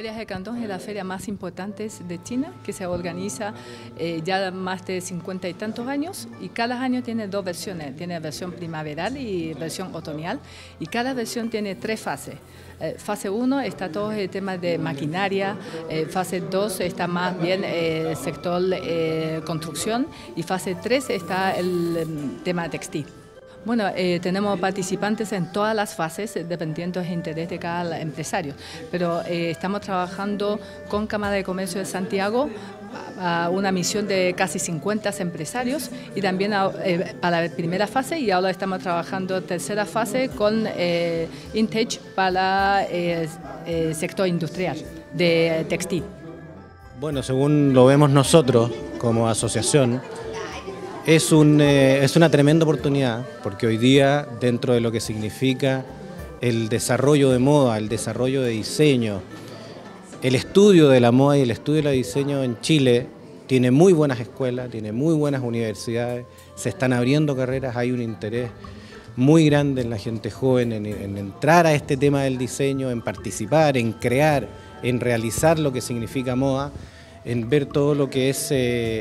Feria de Cantón es la feria más importante de China, que se organiza ya más de 50 y tantos años, y cada año tiene dos versiones, tiene versión primaveral y versión otoñal, y cada versión tiene tres fases. Fase 1 está todo el tema de maquinaria, fase 2 está más bien sector construcción, y fase 3 está el tema textil. Bueno, tenemos participantes en todas las fases, dependiendo del interés de cada empresario, pero estamos trabajando con Cámara de Comercio de Santiago a una misión de casi 50 empresarios, y también para la primera fase, y ahora estamos trabajando tercera fase con Intech para el sector industrial de textil. Bueno, según lo vemos nosotros como asociación, es una tremenda oportunidad, porque hoy día, dentro de lo que significa el desarrollo de moda, el desarrollo de diseño, el estudio de la moda y el estudio del diseño en Chile tiene muy buenas escuelas, tiene muy buenas universidades, se están abriendo carreras, hay un interés muy grande en la gente joven en entrar a este tema del diseño, en participar, en crear, en realizar lo que significa moda, en ver todo lo que es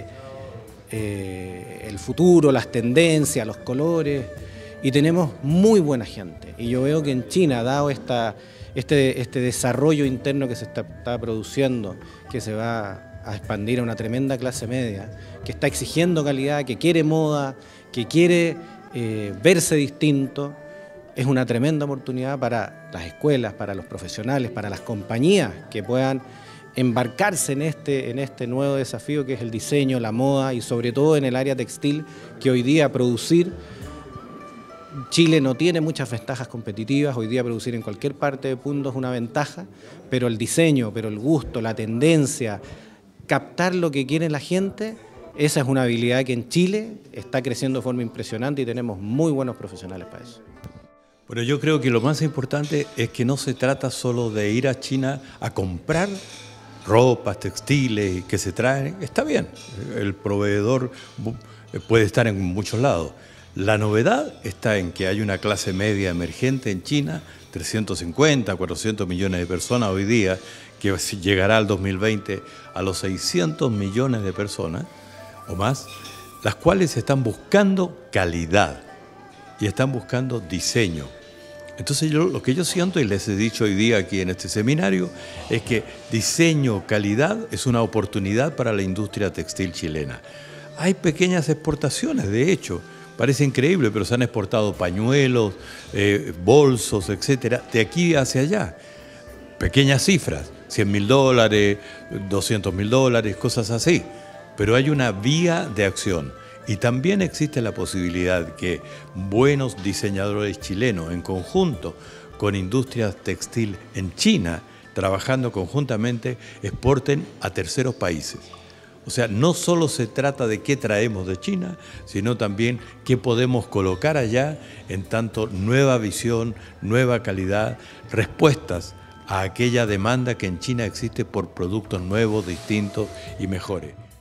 el futuro, las tendencias, los colores, y tenemos muy buena gente. Y yo veo que en China, dado este desarrollo interno que se está produciendo, que se va a expandir a una tremenda clase media, que está exigiendo calidad, que quiere moda, que quiere verse distinto, es una tremenda oportunidad para las escuelas, para los profesionales, para las compañías que puedan embarcarse en este nuevo desafío que es el diseño, la moda, y sobre todo en el área textil, que hoy día producir, Chile no tiene muchas ventajas competitivas, hoy día producir en cualquier parte del mundo es una ventaja, pero el diseño, pero el gusto, la tendencia, captar lo que quiere la gente, esa es una habilidad que en Chile está creciendo de forma impresionante, y tenemos muy buenos profesionales para eso. Bueno, yo creo que lo más importante es que no se trata solo de ir a China a comprar ropas, textiles que se traen. Está bien, el proveedor puede estar en muchos lados. La novedad está en que hay una clase media emergente en China, 350, 400 millones de personas hoy día, que llegará al 2020 a los 600 millones de personas o más, las cuales están buscando calidad y están buscando diseño. Entonces lo que yo siento, y les he dicho hoy día aquí en este seminario, es que diseño, calidad es una oportunidad para la industria textil chilena. Hay pequeñas exportaciones, de hecho, parece increíble, pero se han exportado pañuelos, bolsos, etcétera, de aquí hacia allá. Pequeñas cifras, $100.000, $200.000, cosas así, pero hay una vía de acción. Y también existe la posibilidad que buenos diseñadores chilenos, en conjunto con industrias textil en China, trabajando conjuntamente, exporten a terceros países. O sea, no solo se trata de qué traemos de China, sino también qué podemos colocar allá en tanto nueva visión, nueva calidad, respuestas a aquella demanda que en China existe por productos nuevos, distintos y mejores.